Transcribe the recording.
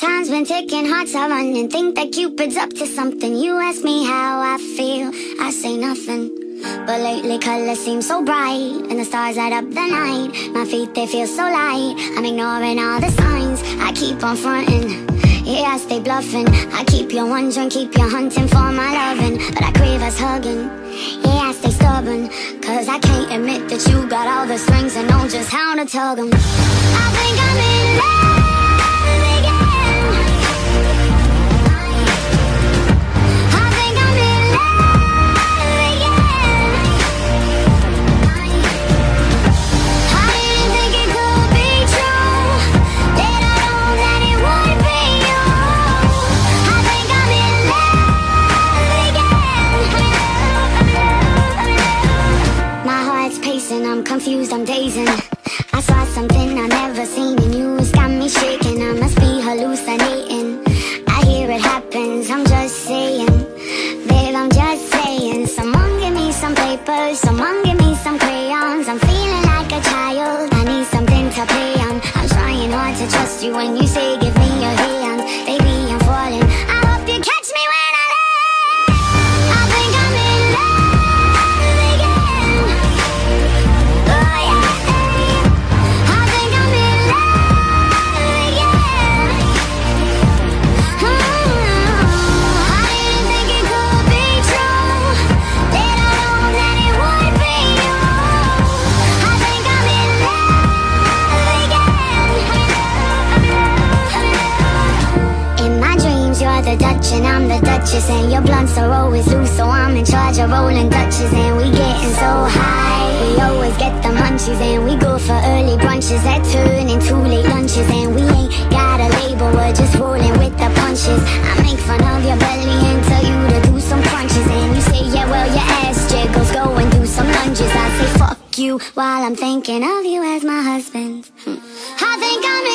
Time's been ticking, hearts are running. Think that Cupid's up to something. You ask me how I feel, I say nothing. But lately colors seem so bright, and the stars light up the night. My feet, they feel so light. I'm ignoring all the signs, I keep on fronting. Yeah, I stay bluffing. I keep you wondering, keep you hunting for my loving. But I crave us hugging. Yeah, I stay stubborn, cause I can't admit that you got all the strings and know just how to tug them. I think I'm in love again. I think I'm in love again. I didn't think it could be true, that I know that it would be you. I think I'm in love again. My heart's pacing, I'm confused, I'm dazing. I saw something I've never seen in you, it's got me shaking. I must be hallucinating. I hear it happens, I'm just saying. Babe, I'm just saying. Someone give me some papers, someone give me some crayons. I'm feeling like a child, I need something to play on. I'm trying hard to trust you when you say give me your hand. Baby, I'm falling, I hope you catch me when I land. I think I'm in love again. Oh yeah. I think I'm in love again. I didn't think it could be true, that I know that it would be you. I think I'm in love again. In my dreams you're the Dutch and I'm the Duchess, and your blunts are always loose, so I'm in charge of rolling Dutches. And we getting so high, we always get the munchies, and we go for early brunches that turn into late lunches. And we ain't got a label, we're just rolling with the punches. I make fun of your belly and tell you to do some crunches, and you say yeah, well your ass jiggles, go and do some lunges. I say fuck you while I'm thinking of you as my husband. I think I'm in